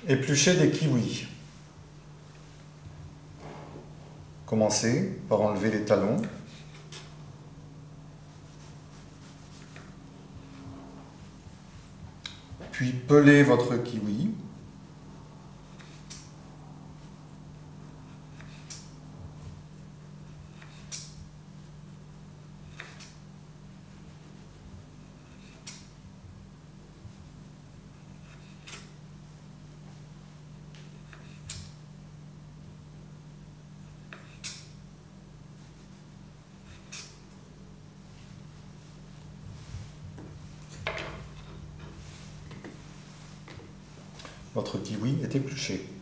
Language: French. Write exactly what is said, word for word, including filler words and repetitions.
Éplucher des kiwis. Commencez par enlever les talons. Puis pelez votre kiwi. Votre kiwi est épluché.